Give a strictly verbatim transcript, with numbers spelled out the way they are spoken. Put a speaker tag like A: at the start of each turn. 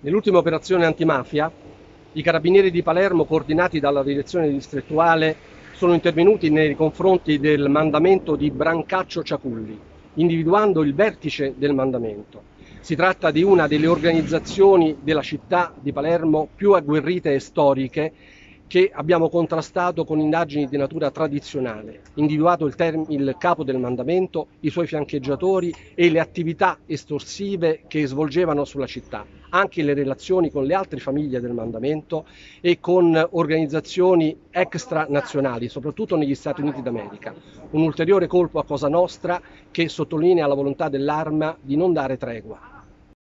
A: Nell'ultima operazione antimafia, i carabinieri di Palermo, coordinati dalla direzione distrettuale, sono intervenuti nei confronti del mandamento di Brancaccio Ciaculli, individuando il vertice del mandamento. Si tratta di una delle organizzazioni della città di Palermo più agguerrite e storiche che abbiamo contrastato con indagini di natura tradizionale, individuato il, term- il capo del mandamento, i suoi fiancheggiatori e le attività estorsive che svolgevano sulla città, anche le relazioni con le altre famiglie del mandamento e con organizzazioni extranazionali, soprattutto negli Stati Uniti d'America. Un ulteriore colpo a Cosa Nostra che sottolinea la volontà dell'Arma di non dare tregua.